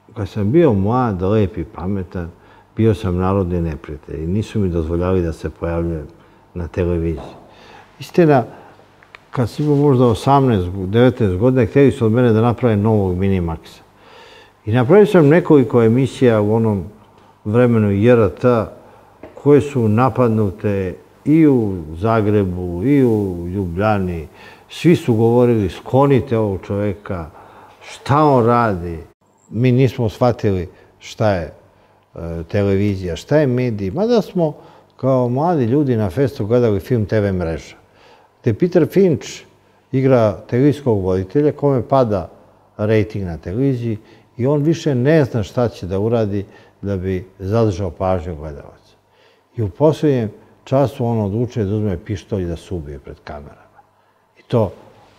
kad sam bio mlad, lep i pametan, bio sam narodni neprijatelj i nisu mi dozvoljavali da se pojavljujem na televiziji. Istina, kad sam imao možda 18-19 godina, htjeli su od mene da naprave novog Minimaxa. I napravio sam nekoliko emisija u onom vremenu JRT koje su napadnute i u Zagrebu, i u Ljubljani. Svi su govorili, sklonite ovog čoveka, šta on radi. Mi nismo shvatili šta je televizija, šta je medij. Mada smo kao mladi ljudi na festu gledali film TV mreža, gde Peter Finch igra televizijskog voditelja kome pada rejting na televiziji i on više ne zna šta će da uradi da bi zadržao pažnju gledalaca. I u posljednjem času on odlučuje da uzme pištolj i da se ubije pred kamerama. I to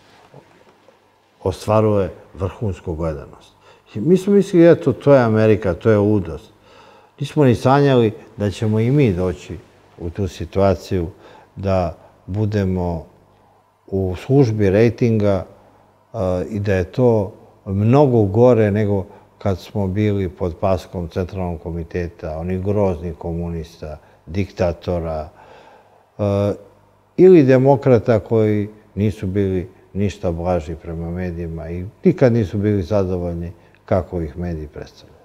ostvaruje vrhunsku gledanost. Mi smo mislili, eto, to je Amerika, to je ludost. Nismo ni sanjali da ćemo i mi doći u tu situaciju da budemo u službi rejtinga i da je to mnogo gore nego kad smo bili pod paskom Centralnog komiteta, onih groznih komunista, diktatora ili demokrata koji nisu bili ništa blaži prema medijima i nikad nisu bili zadovoljni kako ih mediji predstavljaju.